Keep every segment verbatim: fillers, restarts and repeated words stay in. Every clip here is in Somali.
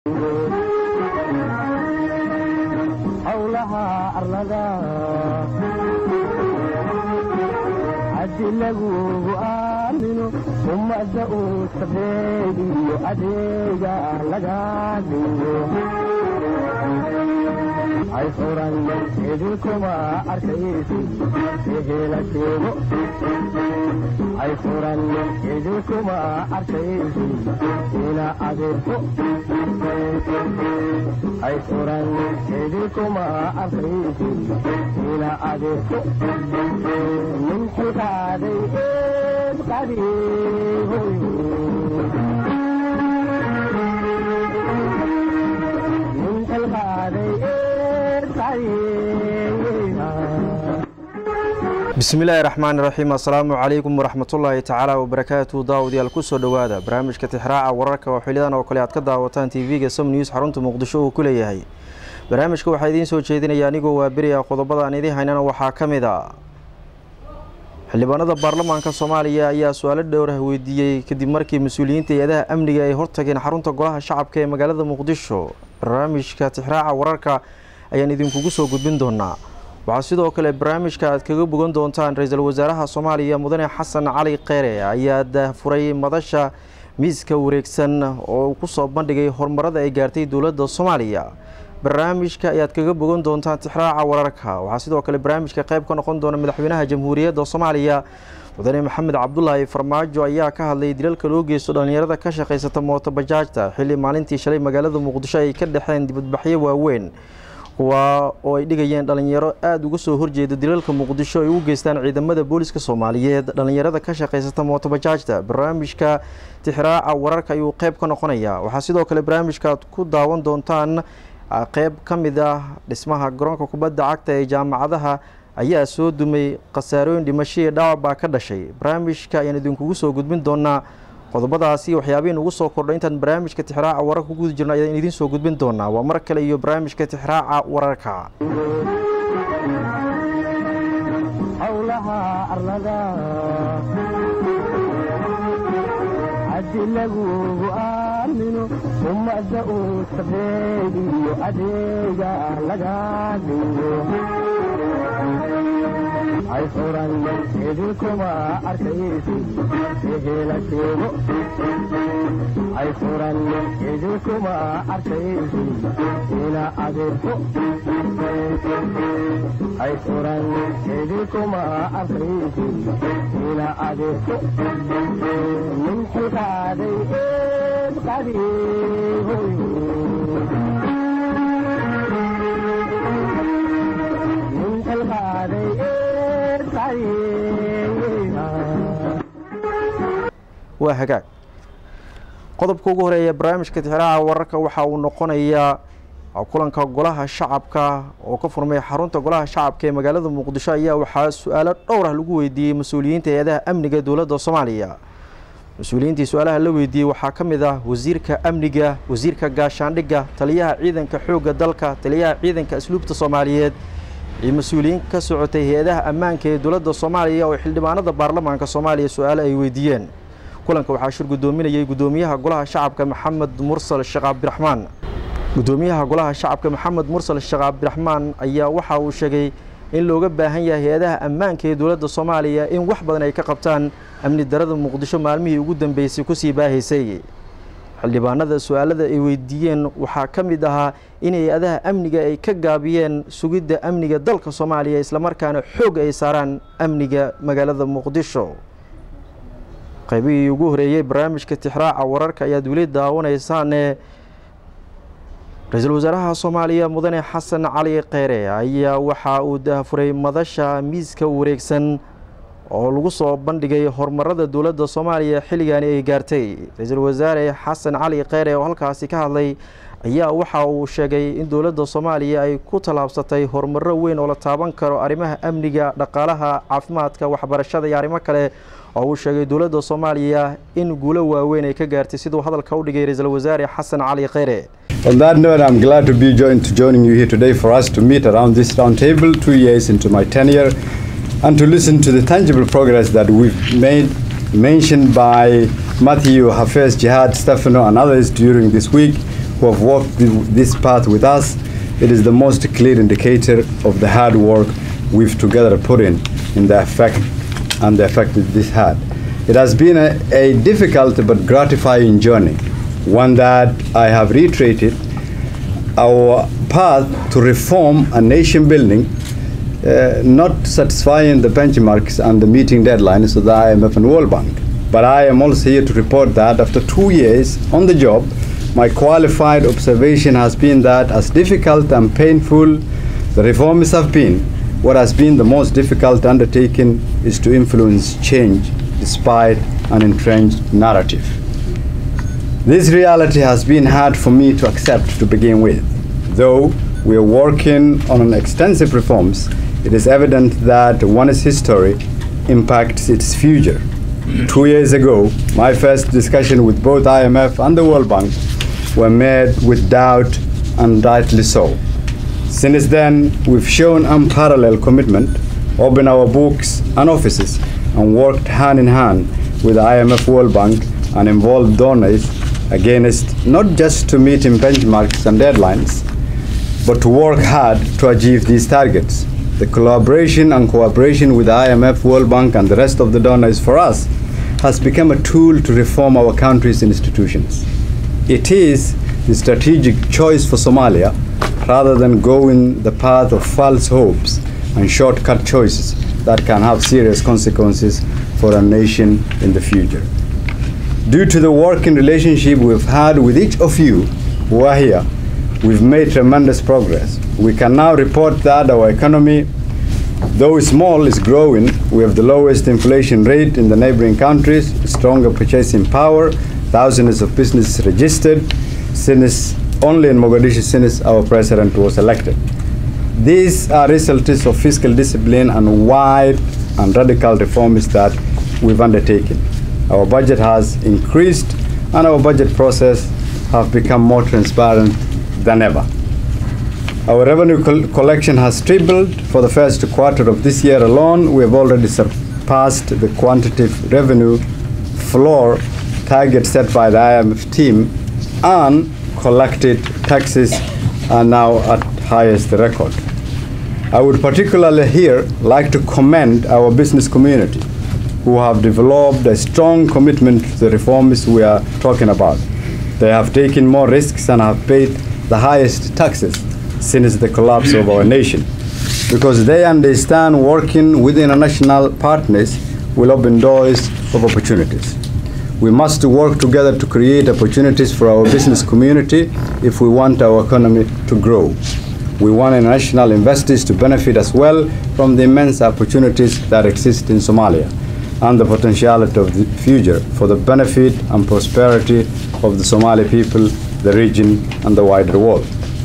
hawlaha arlada hadii lagu aamino ummadda uu sabeeyo adeega laga dhigo ay furan idinkuma arkaysi ehela sheego ay furan idinkuma arkaysi ila adeerko ay furan idinkuma arkaysi ila adeerko min xilqaaday eed qadiihoy min xilqaaday بسم الله الرحمن الرحيم السلام عليكم ورحمة الله تعالى وبركاته داود يالكوسو دوادا برامج كتحراع ورركة وحليدان وكليات كداوتان تي في قسم نيوز حرونت مقدشو وكليهي برامج كوحيدين سو جيدين يانيقو وابريا قضبضا نيدي هينانا وحاكمدا xildhibaanada baarlamaanka Soomaaliya ayaa su'aalo dhowr ah weydiiyay kadib markii mas'uuliyiinta hay'adaha amniga ay hortageen xarunta golaha shacabka ee magaalada Muqdisho barnaamijka tixraaca wararka ayaan idinkugu soo gudbin doonaa waxa sidoo kale barnaamijka aad kaga bogan doontaan ra'iisul wasaaraha Soomaaliya Mudane Xasan Cali Kheyre ayaa daahfuray madasha miiska wareegsan oo ku soo bandhigay horumarada ay gaartay dawladda Soomaaliya barnaamijka ayaad kaga bogan doontaan tixraaca wararka waxa sidoo kale barnaamijka qayb ka noqon doona madaxweynaha jamhuuriyadda Soomaaliya Mudane Maxamed Cabdullaahi Farmaajo ayaa ka hadlay dilalka loo geysto dhalinyarada ka shaqeysata mooto bajaajta xilli maalintii shalay magaalada Muqdisho ay ka dhaxeen dibadbaxyo waaweyn kuwa oo ay dhigayeen dhalinyaro aad uga soo horjeeda dilalka Muqdisho ay u geystaan ciidamada booliska Soomaaliyeed dhalinyarada ka shaqeysata mooto bajaajta barnaamijka tixraaca wararka ayuu qayb ka noqonayaa waxa sidoo kale barnaamijka ku daawan doontaan qayb kamid ah dhismaha garoonka kubadda cagta ee jaamacadaha ayaa soo dumay qasaarooyin dhimasho dhaawac ka dhashay barnaamijka ayaan idinkugu soo gudbin doonaa qodobadaasi waxyaabaha ugu soo kordhay intaan barnaamijka tixraaca wararka ku guud jirnaa ayaan idin soo gudbin doonaa waa mar kale iyo barnaamijka tixraaca wararka hawlaha arlada hadii lagu aamino ummadda uu sabeeyo adeega laga dhigo ay furan idinkuma arkaysi ehela sheego ay furan idinkuma arkaysi ila adeerko ay furan idinkuma arkaysi ila adeerko min xilqaaday eed qadiihoy min xilqaaday waa hagaag qodobka ugu horeeya barnaamijka tixraaca wararka waxa uu noqonayaa kulanka golaha shacabka oo ka furmay xarunta golaha shacabka ee magaalada Muqdisho ayaa waxa su'aalo dhowr ah lagu weydiiyay mas'uuliyiinta hay'adaha amniga dawladda Soomaaliya mas'uuliyiinta su'aalaha la weydiiyay waxa kamid ah wasiirka amniga wasiirka gaashaandhigga taliyaha ciidanka xoogga dalka taliyaha ciidanka asluubta Soomaaliyeed iyo mas'uuliyiin ka socotay hay'adaha ammaanka ee dawladda Soomaaliya oo xildhibaanada baarlamaanka Soomaaliya su'aalo ay weydiiyeen kulanka waxa shir gudoominayay gudoomiyaha golaha shacabka Maxamed Mursal Sheekh Cabdiraxmaan gudoomiyaha golaha shacabka Maxamed Mursal Sheekh Cabdiraxmaan ayaa waxa uu sheegay in looga baahan yahay hay'adaha ammaanka ee dawladda Soomaaliya in wax badan ay ka qabtaan amni darada Muqdisho maalmihii ugu dambeysay ku sii baahaysay xildhibaanada su'aalada ay weydiiyeen waxa kamid ahaa in hay'adaha amniga ay ka gaabiyeen sugidda amniga dalka Soomaaliya isla markaana xoog ay saaraan amniga magaalada Muqdisho qaybihii ugu horeeyay barnaamijka tixraaca wararka ayaa dawladda daawanaysan ra'iisul wasaaraha Soomaaliya Mudane Xasan Cali Kheyre ayaa waxa uu daahfuray madasha miiska wareegsan oo lagu soo bandhigay horumarada dawladda Soomaaliya xilligan ay gaartay ra'iisul wasaare Xasan Cali Kheyre oo halkaasi ka hadlay ayaa waxa uu sheegay in dawladda Soomaaliya ay ku talaabsatay horumar weyn oo la taaban karo arrimaha amniga dhaqaalaha caafimaadka waxbarashada iyo arrimo kale oo uu sheegay dawladda Soomaaliya in guulo waaweyn ay ka gaartay sidoo hadalka u dhigay ra'iisul wasaare Xasan Cali Kheyre. On that note, I'm glad to be joined to joining you here today for us to meet around this round table two years into my tenure and to listen to the tangible progress that we've made, mentioned by Matthew, Hafez, Jihad, Stefano and others during this week. who have walked this path with us, it is the most clear indicator of the hard work we've together put in, in the effect and the effect that this had. It has been a, a difficult but gratifying journey, one that I have reiterated our path to reform and nation building, uh, not satisfying the benchmarks and the meeting deadlines of the I M F and World Bank. But I am also here to report that after two years on the job, my qualified observation has been that as difficult and painful the reforms have been, what has been the most difficult undertaking is to influence change despite an entrenched narrative. This reality has been hard for me to accept to begin with. Though we are working on an extensive reforms, it is evident that one's history impacts its future. Two years ago, my first discussion with both I M F and the World Bank were made with doubt, and rightly so. Since then, we've shown unparalleled commitment, opened our books and offices, and worked hand in hand with the I M F, World Bank, and involved donors against not just to meeting benchmarks and deadlines, but to work hard to achieve these targets. The collaboration and cooperation with the I M F, World Bank, and the rest of the donors for us has become a tool to reform our country's institutions. It is the strategic choice for Somalia rather than going the path of false hopes and shortcut choices that can have serious consequences for a nation in the future. Due to the working relationship we've had with each of you who are here, we've made tremendous progress. We can now report that our economy, though small, is growing. We have the lowest inflation rate in the neighboring countries, stronger purchasing power, thousands of businesses registered since only in Mogadishu since our president was elected. These are results of fiscal discipline and wide and radical reforms that we've undertaken. Our budget has increased and our budget process have become more transparent than ever. Our revenue col collection has tripled. For the first quarter of this year alone, we have already surpassed the quantitative revenue floor target set by the I M F team, and collected taxes are now at highest record. I would particularly here like to commend our business community, who have developed a strong commitment to the reforms we are talking about. They have taken more risks and have paid the highest taxes since the collapse of our nation, because they understand working with international partners will open doors of opportunities. We must work together to create opportunities for our business community if we want our economy to grow. We want international investors to benefit as well from the immense opportunities that exist in Somalia and the potentiality of the future for the benefit and prosperity of the Somali people, the region, and the wider world.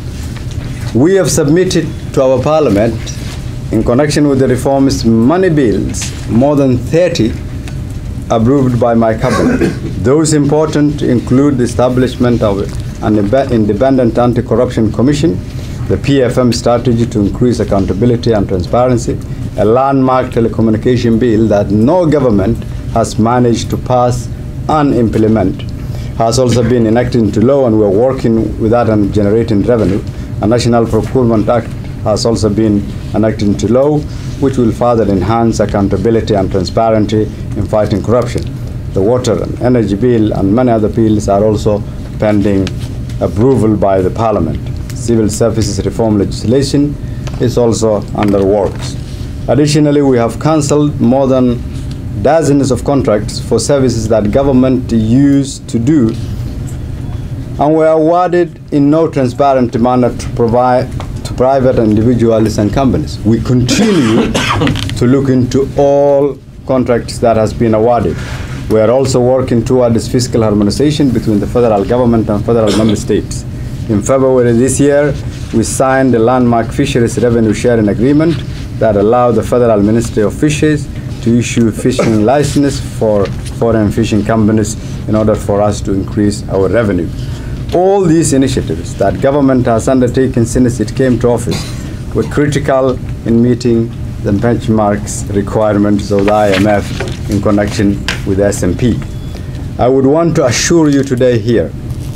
We have submitted to our parliament, in connection with the reforms, money bills, more than thirty, approved by my cabinet. Those important include the establishment of an independent anti-corruption commission, the P F M strategy to increase accountability and transparency, a landmark telecommunication bill that no government has managed to pass and implement, has also been enacted into law, and we're working with that and generating revenue. A National Procurement Act has also been enacted into law, which will further enhance accountability and transparency in fighting corruption. The Water and Energy Bill and many other bills are also pending approval by the Parliament. Civil Services Reform legislation is also under works. Additionally, we have cancelled more than dozens of contracts for services that government used to do and were awarded in no transparent manner to provide to private individuals and companies. We continue to look into all contracts that has been awarded. We are also working towards fiscal harmonization between the federal government and federal member states. In February this year, we signed the landmark fisheries revenue sharing agreement that allowed the Federal Ministry of Fisheries to issue fishing licenses for foreign fishing companies in order for us to increase our revenue. All these initiatives that government has undertaken since it came to office were critical in meeting the benchmarks requirements of the I M F in connection with S and P. I would want to assure you today here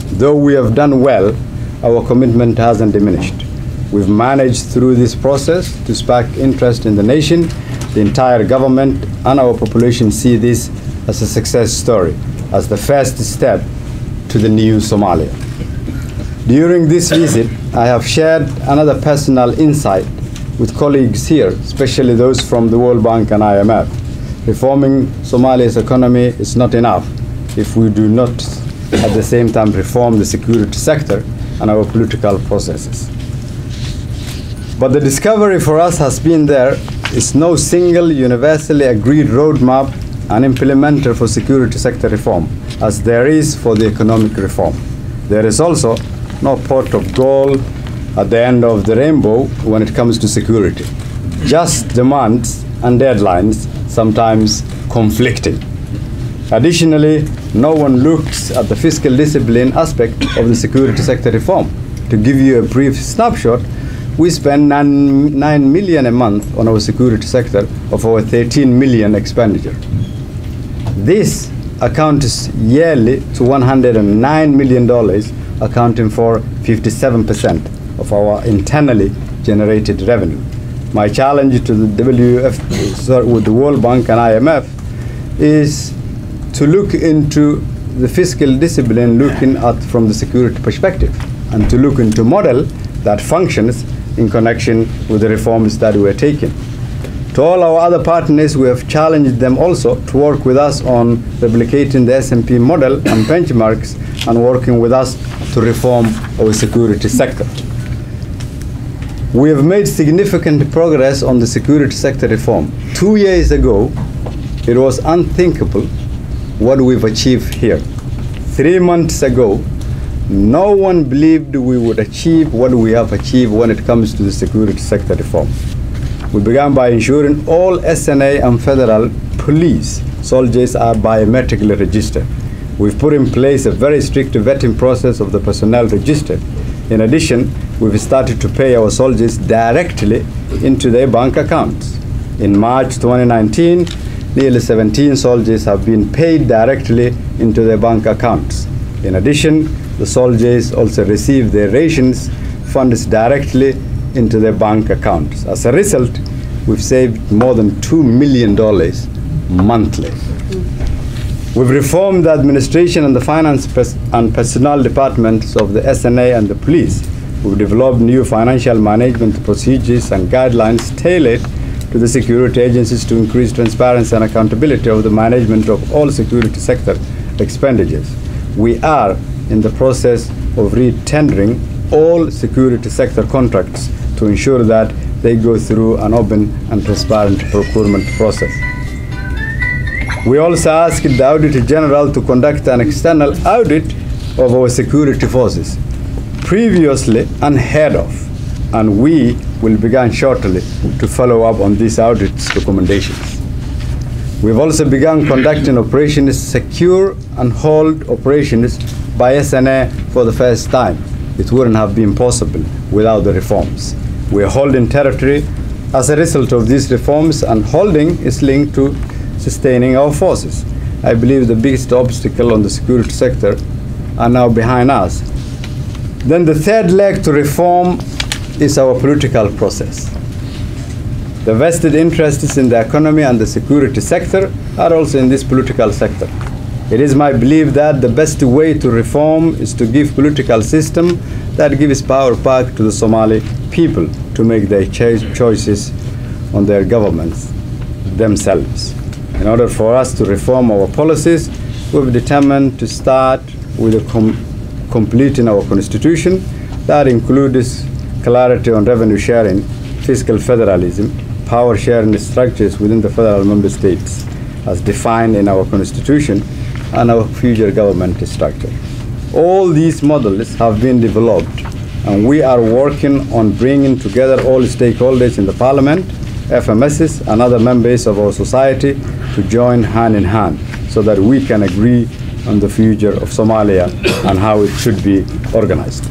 Though we have done well, our commitment hasn't diminished. We've managed through this process to spark interest in the nation. The entire government and our population see this as a success story, as the first step to the new Somalia. During this visit, I have shared another personal insight with colleagues here, especially those from the World Bank and I M F. Reforming Somalia's economy is not enough if we do not at the same time reform the security sector and our political processes. But the discovery for us has been there is no single universally agreed roadmap and implementer for security sector reform, as there is for the economic reform. There is also no pot of gold at the end of the rainbow when it comes to security. Just demands and deadlines, sometimes conflicting. Additionally, no one looks at the fiscal discipline aspect of the security sector reform. To give you a brief snapshot, we spend nine, nine million a month on our security sector of our thirteen million expenditure. This accounts yearly to one hundred nine million dollars, accounting for fifty-seven percent of our internally generated revenue. My challenge to the W F, sorry, with the World Bank and I M F is to look into the fiscal discipline looking at from the security perspective, and to look into a model that functions in connection with the reforms that we are taking. To all our other partners, we have challenged them also to work with us on replicating the S and P model and benchmarks and working with us to reform our security sector. We have made significant progress on the security sector reform. Two years ago, it was unthinkable what we've achieved here. Three months ago, no one believed we would achieve what we have achieved when it comes to the security sector reform. We began by ensuring all S N A and federal police soldiers are biometrically registered. We've put in place a very strict vetting process of the personnel registered. In addition, we've started to pay our soldiers directly into their bank accounts. In March twenty nineteen, nearly seventeen soldiers have been paid directly into their bank accounts. In addition, the soldiers also receive their rations funds directly into their bank accounts. As a result, we've saved more than two million dollars monthly. We've reformed the administration and the finance pers and personnel departments of the S N A and the police. We've developed new financial management procedures and guidelines tailored to the security agencies to increase transparency and accountability of the management of all security sector expenditures. We are in the process of re-tendering all security sector contracts to ensure that they go through an open and transparent procurement process. We also asked the Auditor General to conduct an external audit of our security forces, previously unheard of, and we will begin shortly to follow up on these audit's recommendations. We've also begun conducting operations secure and hold operations by S N A for the first time. It wouldn't have been possible without the reforms. We are holding territory as a result of these reforms, and holding is linked to sustaining our forces. I believe the biggest obstacle on the security sector are now behind us. Then the third leg to reform is our political process. The vested interests in the economy and the security sector are also in this political sector. It is my belief that the best way to reform is to give political system that gives power back to the Somali people to make their cho choices on their governments themselves. In order for us to reform our policies, we've determined to start with a com completing our constitution that includes clarity on revenue sharing, fiscal federalism, power sharing structures within the federal member states as defined in our constitution, and our future government structure. All these models have been developed, and we are working on bringing together all stakeholders in the parliament, F M Ss, and other members of our society to join hand in hand so that we can agree on the future of Somalia and how it should be organized.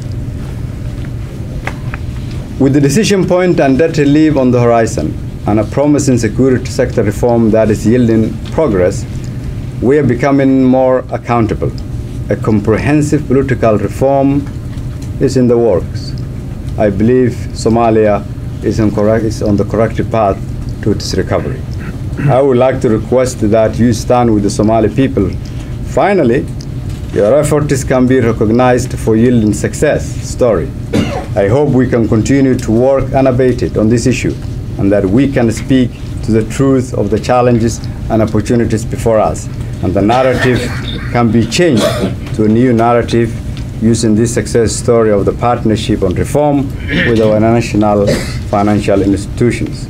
With the decision point and debt relief on the horizon and a promising security sector reform that is yielding progress, we are becoming more accountable. a comprehensive political reform is in the works. I believe Somalia is on, correct, is on the correct path to its recovery. I would like to request that you stand with the Somali people. Finally, your efforts can be recognized for yielding success story. I hope we can continue to work unabated on this issue and that we can speak to the truth of the challenges and opportunities before us. And the narrative can be changed to a new narrative using this success story of the partnership on reform with our national financial institutions.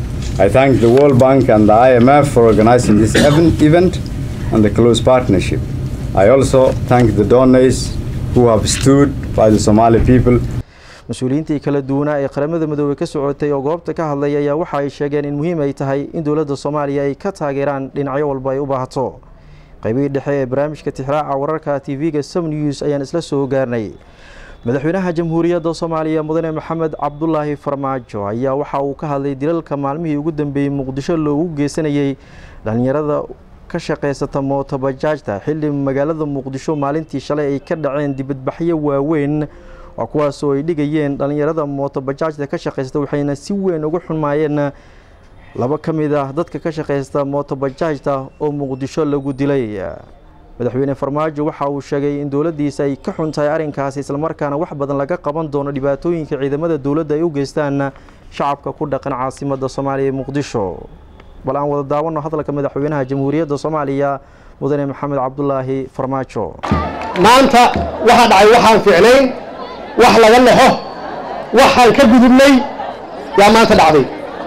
I thank the World Bank and the I M F for organizing this event and the close partnership. I also thank the donors who have stood by the Somali people. mas-uuliyiintii kala duwanaa ee qaramada midoobay ka socotay oo goobta ka hadlay ayaa waxa ay sheegeen in muhiim ay tahay in dowladda Soomaaliya ay ka taageeraan dhinacyo walba ay u baahato. qaybihii dhexe ee barnaamijka Tixraaca wararka T V-ga Sam News ayaan isla soo gaarnay. madaxweynaha jamhuuriyadda Soomaaliya mudane Maxamed Cabdullaahi Farmaajo ayaa waxa uu ka hadlay dilalka maalmihii ugu dambeeyay Muqdisho loogu geysanayay dhalinyarada ka shaqeysata mooto bajaajta xilli magaalada Muqdisho maalintii shalay ay ka dhaceen dibadbaxyo waaweyn oo kuwaas oo ay dhigayeen dhalinyarada mooto bajaajta ka shaqeysata waxayna si weyn ugu xumaayeen laba kamid ah dadka ka shaqeysta mooto bajaajta oo Muqdisho lagu dilay. madaxweyne Farmaajo waxa uu sheegay in dawladdiisa ay ka xuntahay arrinkaas isla markaana wax badan laga qaban doono dhibaatooyinka ciidamada dawladda ay u geystaan shacabka ku dhaqan caasimadda Soomaaliya ee Muqdisho. bal aan wada daawano hadalka madaxweynaha jamhuuriyadda Soomaaliya mudane Maxamed Cabdullaahi Farmaajo. maanta waxa dhacay waxaan fiicnayn wax laga naxo waxaan ka gudubnay yaa maanta dhacday.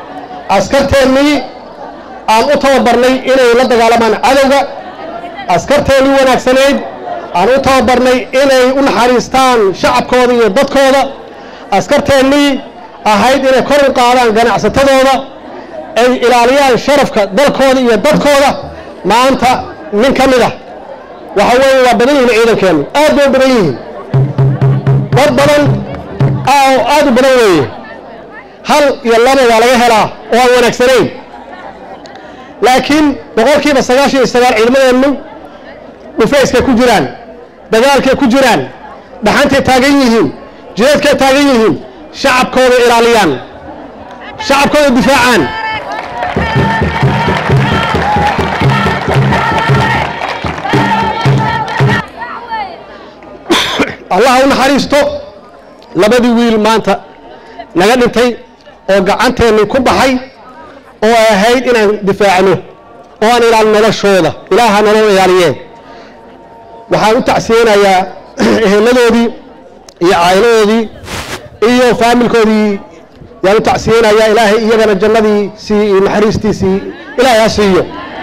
askarteennii aan u tababarnay inay la dagaalamaan cadowga, askarteennii wanaagsaneyd aan u tababarnay inay u naxariistaan shacabkooda iyo dadkooda, askarteennii ahayd inay kor u qaadaan ganacsatadooda, ay ilaaliyaan sharafka dalkooda iyo dadkooda. maanta nin ka mid ah waxa weeye waa badan yihiin ciidankeenu, aad bay u badan yihiin, dad badan aad u badan weeye. hal iyo laba waa laga helaa oo aan wanaagsanayn, laakiin boqolkiiba sagaashan iyo sagaal ciidamadeennu dhufayskay ku jiraan, dagaalkay ku jiraan, dhaxantay taagan yihiin, jihaadkay taagan yihiin, shacabkooda ilaaliyaan, shacabkooda difaacaan. allah u naxariisto labadii wiil maanta naga dhintay oo gacanteenni ku baxay oo ay ahayd inaan difaacno oo aan ilaalin noloshooda, ilaaha nolol ilaaliyeen. waxaan u tacsiyeynayaa eheladoodii iyo caa'iladoodii iyo faamilkoodii yaan u tacsiyeynayaa. ilaahay iyagana jannadii sii iyo naxariistiisii ilaahay ha siiyo.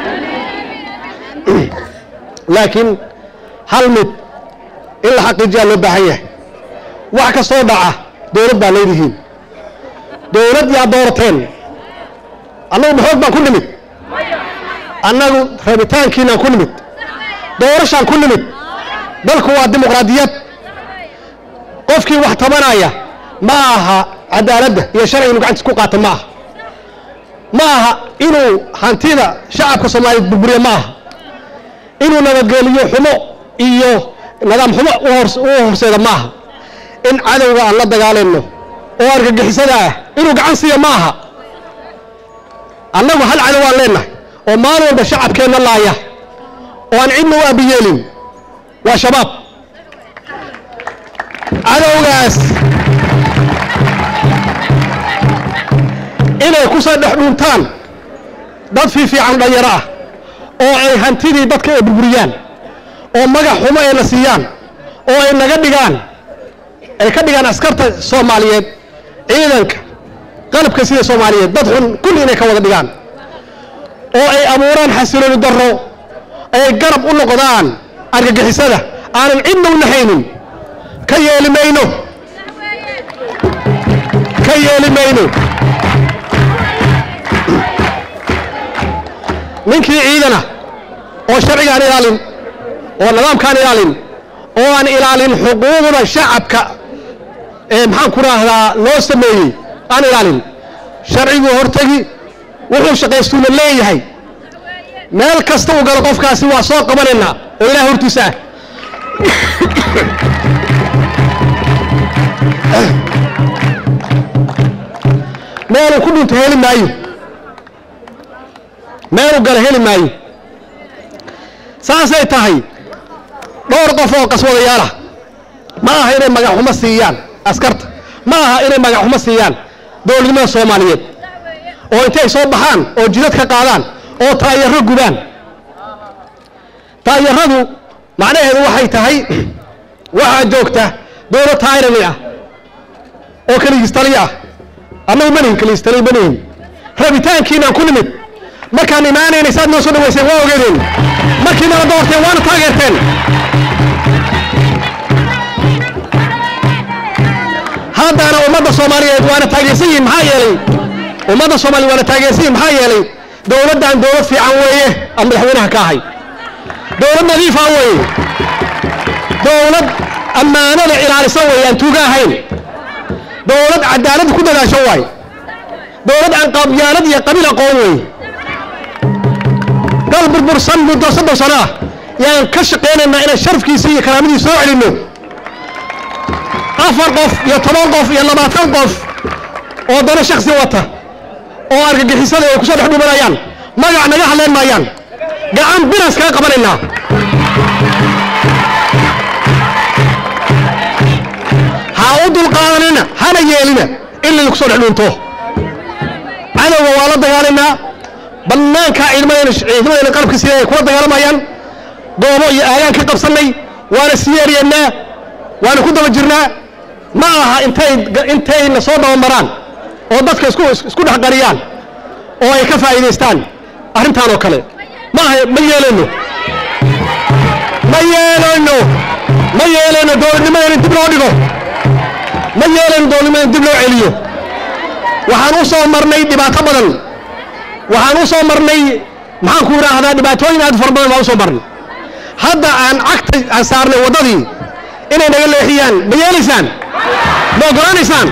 laakiin hal mid in la xaqiijiyaa loo baahan yahay. wax kastoo dhaca dowlad baa leedihiin, dowlad yaa doorateen. annagu maxoog baan ku nimid, annagu rabitaankiinaan ku nimid, doorashaan ku nimid. dalku waa dimuqraadiyad. qofkii wax tabanaya ma aha cadaaladda iyo sharciga inuu gacantiis ku qaato, ma aha ma aha inuu hantida shacabka Soomaaliyeed burburiyo, ma aha inuu nabadgeliyo xumo iyo nidaam xumo u horseeda, ma aha in cadowga aan la dagaalayno oo argagixisada ah inuu gacan siiyo, ma aha. annagu hal cadow aan leenahay oo maalin walba shacabkeenna laaya oo aan cidna u abiyeelin, waa shabaab. cadowgaas inay ku soo dhex dhuuntaan dad fiifiican dhalinyaro ah oo ay hantidii dadka ay burburiyaan oo magac xumo ay na siiyaan oo ay naga dhigaan ay ka dhigaan askarta Soomaaliyeed, ciidanka qalabka sida Soomaaliyeed dad xun kulli inay ka wada dhigaan oo ay abuuraan xasilooni darro, ay garab u noqdaan argagixisada aanan cidna u naxaynin. ka yeeli mayno, ka yeeli mayno. ninkii ciidana oo sharciga aan ilaalin oo nidaamkaan ilaalin oo aan ilaalin xuquuqda shacabka ee maxaan ku raahdaa loo sameeyey aan ilaalin, sharcigu hortagi wuxuu shaqaystuuna leeyahay. meel kasta uu galo qofkaasi waa soo qabanaynaa oo ilaah hortiisa ah. meelu ku dhinto heli maayo meelu gala heli maayo saasay tahay dhowr qof oo qaswadayaal ah ma aha inay magac xumo siiyaan askarta ma aha inay magac xumo siiyaan dowladnimada Soomaaliyeed oo intay soo baxaan oo jidad ka qaadaan oo taayaro gubaan taayaradu macnaheedu waxay tahay waxa joogta dowlad taayirani ah oo kaliistaliya ah ama manin kaliistaliya manin rabitaankiina ku nimid markaan imaanayna saad noo soo dhaweyseen waa ogeedeen markii nala doorteen waana taageerteen haddana ummadda Soomaaliyeed waana taageersan yihiin maxaa yeelay ummadda Soomaaliyeed waana taageersan yihiin maxaa yeelay dowladdan dowlad fiican weeye ama madaxweynaha ka ahay dowlad nadiif ah weeye dowlad ammaanada ilaalisa weeye aan tuuga ahayn dowlad cadaalad ku dadaasho waay dowlad aan qabyaalad iyo qabiil aqoon weeye dal burbursan muddo soddon sano ah yaan ka shaqeynaynaa inaan sharafkiisa iyo karaamadiisa soo celinno afar qof iyo toban qof iyo labaatan qof oo dano shakhsi wata oo argagixisada ay ku soo dhex dhumanayaan magac naga hadleen maayaan gacan biras kaga qabanaynaa ha u dulqaadanina hana yeelina in lagu soo dhex dhunto cadowga waa la dagaalaynaa bannaanka ciidamadeena ciidamadeena qalabka sida ay kula dagaalamayaan goobo iyo aagaan ka qabsanay waana siyeeriyeennaa waana ku daba jirnaa ma aha intay intayna soo dabamaraan oo dadka isku isku dhex qariyaan oo ay ka faa'iideystaan arrintan oo kale ma aha ma yeelano ma yeelano ma yeelano dowladnimadeena dib loo dhigo ma yeelano dowladnimadeena dib loo celiyo waxaan u soo marnay dhibaato badan waxaan u soo marnay maxaan ku yiraahdaa dhibaatooyin aad fara badan baan u soo marnay hadda aan cagta aan saarnay wadadii inay naga leexiyaan ma yeelaysaan ma ogolaanaysaan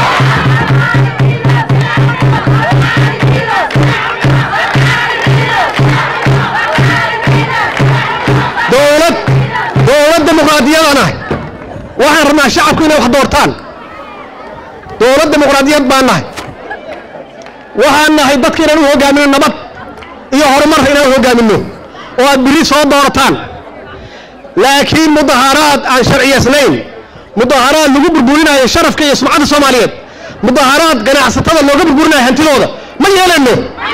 dowlad dowlad dimuqraadiyadana waxaan rabnaa shacabku inay wax doortaan dowlad dimuqraadiyad baan nahay waxaan nahay dadka inaan u hogaamino nabad iyo horumar inaan u hogaamino oo aad biri soo doorataan laakiin mudaharaad aan sharciyeysnayn mudaharaad lagu burburinayo sharafka iyo sumcadda Soomaaliyeed mudaharaad ganacsatada looga burburinayo hantidooda ma yeelano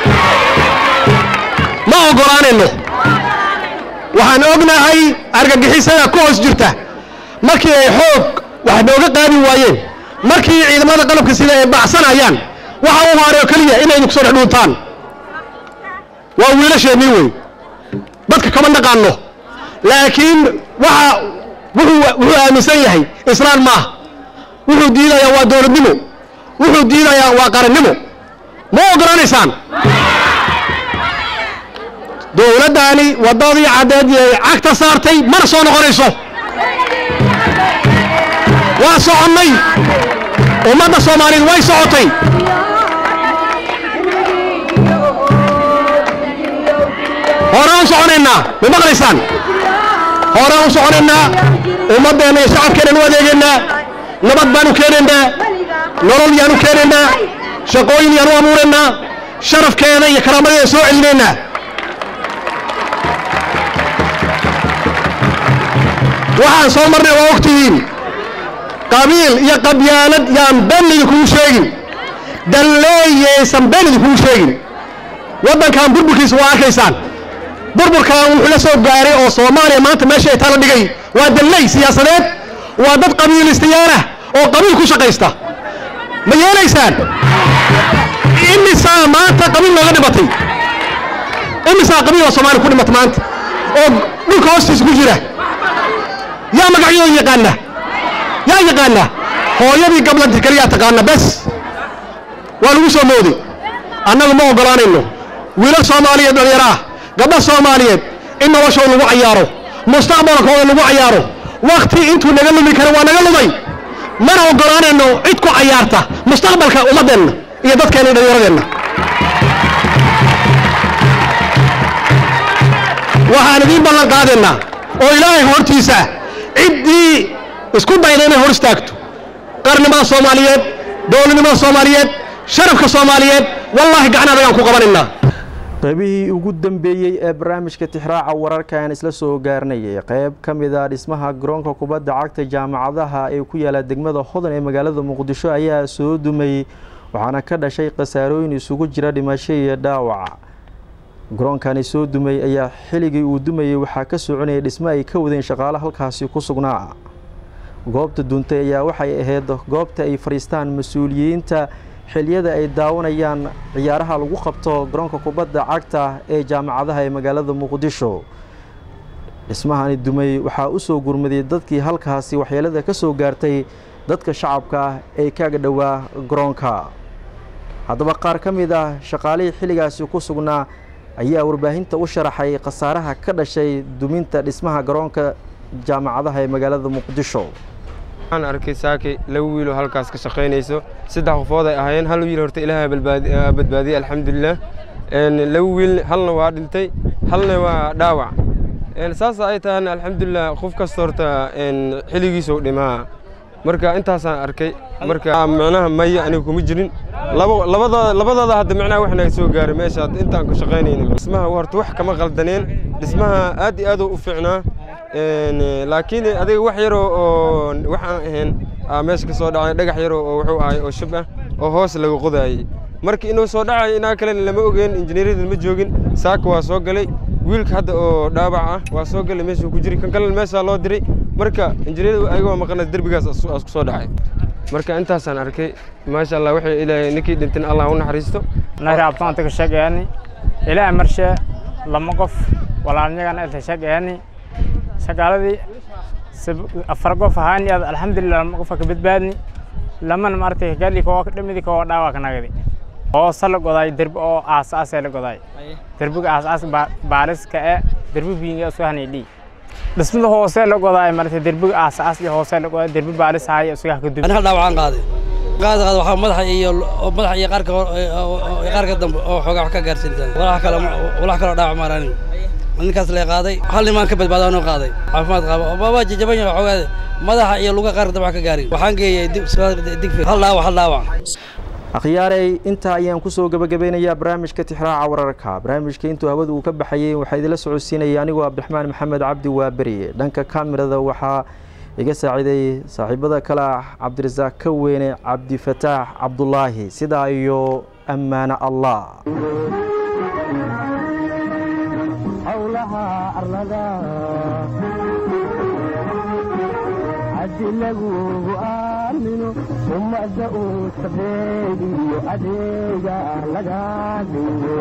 ma ogolaanayno waxaan ognahay argagixisada ku hoos jirta markii ay xoog wax nooga qaadi waayeen markii ciidamada qalabka sida ay bacsanayaan waxa uu haaray kaliya inay ku soo dhuntaan waa wiilasheenii way dadka kama naqaano laakiin waxa wuxuu wuxuu aaminsan yahay islaam ma wuxuu diidayaa waa dowladnimo wuxuu diidayaa waa qarannimo ma ogolaanaysaan dowladdaani wadadii cadeed ee cagta saartay mana soo noqonayso waa soconnay ummadda Soomaaliyeed way socotay horaan soconaynaa ma maqlaysaan horaan soconaynaa ummaddeena iyo shacabkeena u adeegaynaa nabad baanu keenaynaa nolol yaanu keenaynaa shaqooyin yaanu abuuraynaa sharafkeeda iyo karaamadeeda soo celinaynaa waxaan soo marnay waa ogtihiin qabiil iyo qabyaalad yaan been idinkugu sheegin dalleeyaysan been idinkugu sheegin waddankan burburkiisa waa arkaysaan burburkan wuxuu la soo gaaray oo Soomaaliya maanta meesha ay tala dhigay waa dallay siyaasadeed waa dad qabiilistayaal ah oo qabiil ku shaqaysta ma yeelaysaan imisa maanta qabiil looga dhimatay imisa qabiil oo Soomaaliya ku dhimatay maanta oo dhulka hoostiisa ku jira yaa magacyadooda yaqaana yaa yaqaana hooyadii gablanta kaliya taqaana bas waa lagu soo mooday annagu ma ogolaanayno wiilal Soomaaliyeed dhalinyaro ah gabdho Soomaaliyeed in noloshooda lagu ciyaaro mustaqbalkooda lagu ciyaaro waqti intuu naga lumi karo waa naga lumay mana ogolaanayno cid ku ciyaarta mustaqbalka ummadeenna iyo dadkeena dhalinyaradeena waxaan idin ballan qaadaynaa oo Ilaahay hortiisa ciddii isku dayda inay hor istaagto qarnimada Soomaaliyeed dowladnimada Soomaaliyeed sharafka Soomaaliyeed wallahi gacan adag aan ku qabanaynaa qaybihii ugu dambeeyay ee barnaamijka tixraaca wararka aan isla soo gaarnay qayb kamid ah dhismaha garoonka kubadda cagta jaamacadaha ee ku yaala degmada Hodan ee magaalada Muqdisho ayaa soo dumay waxaana ka dhashay qasaarooyin isugu jira dhimasho iyo dhaawac garoonkani soo dumay ayaa xilligii uu dumayay waxaa ka soconayay dhismo ay ka wadeen shaqaale halkaasi ku sugnaa goobta duntay ayaa waxay ahayd goobta ay fariistaan mas'uuliyiinta xilliyada ay daawanayaan ciyaaraha lagu qabto garoonka kubadda cagta ee jaamacadaha ee magaalada Muqdisho dhismahani dumay waxaa u soo gurmaday dadkii halkaasi waxyeelada ka soo gaartay dadka shacabka ee kaaga dhawaa garoonka haddaba qaar ka mid ah shaqaalihii xilligaasi ku sugnaa ayaa warbaahinta u sharaxay khasaaraha ka dhashay duminta dhismaha garoonka jaamacadaha ee magaalada Muqdisho aan arkay saaki laba wiil oo halkaas ka shaqeynayso saddex qofood ay ahaayeen hal wiil horta Ilaahay badbaadiyay alxamdulillah een laba wiil halna waa dhintay halna waa dhaawac een saas ay tahay alxamdulillah qof kasta horta een xiligiisa u dhimaa marka intaas aan arkay marka macnaha may anigu kuma jirin laba labada labadooda hadda macnaha wax naga soo gaaray meesha inta aan ku shaqeynayno dhismaha horta wax kama qaldaneen dhismaha aad iyo aad u fiicnaa een laakiin adiga wax yar oo wax aan ahayn meesha ka soo dhacay dhagax yar oo wuxuu ahay oo shub ah oo hoos lagu qodaayay markii inuu soo dhacay inaa kale lama ogeyn injineerada ma joogin saaka waa soo galay wiilka hadda oo dhaawac ah waa soo galay meesha ku jiray kan kale meesha loo diray marka injineerada ayagoo maqan darbigaas isku soo dhacay marka intaas aan arkay ma sha Allah wixii Ilaahay ninkii dhintin Allah u naxariisto naari abtaan ka shaqeeyani ilaa marsha lama qof walaalnyagan inta shaqeeyani shaqaaladii afar qof ahaan yaad alxamdulillah lama qof ka badbaadni lama martay gali koo dhimidi koo dhaawac ka nagadi oo sal goday darbi oo aasaas la goday darbiga aasaas baaris ka ee darbiga soo hanaydi dhismada hoose la goday martay darbiga aasaas iyo hoose la goday darbi baaris haay isku ka dib ana dhaawacaan qaaday qaad qaad waxa madaxa iyo madaxa iyo qarka qarka dambe oo xogaa wax ka gaarsiintan walax kale walax kale dhaawac maaraan ninkaas la qaaday hal imaan ka badbaadano qaaday caafimaad qaba baba jaban yahay xogaade madaxa iyo luga qaar daba ka gaarin waxaan geeyay dig hal dhaawac hal dhaawac akhyaaray inta ayaan ku soo gabagabeynayaa barnaamijka tixraaca wararka barnaamijka intuu hawada uu ka baxayay waxa idila socodsiinaya anigoo Cabdiraxmaan Maxamed Cabdi Waabari dhanka kaamirada waxa iga saaciday saaxiibada kala Cabdirasaaq Kaweyne Cabdi Fataax Cabdullaahi sida iyo amaana Allah hawlaha arlada adilagu aamino umada uu sabeediyo adeega laga dhigo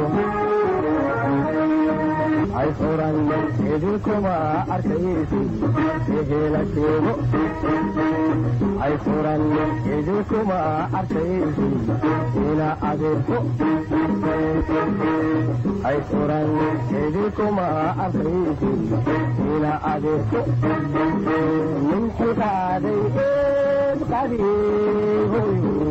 ay furan idinkuma arkaysi ehela sheego ay furan idinkuma arkaysi ila adeerko ay furan idinkuma arkaysi ila adeerko min xilqaaday eed qadiihoy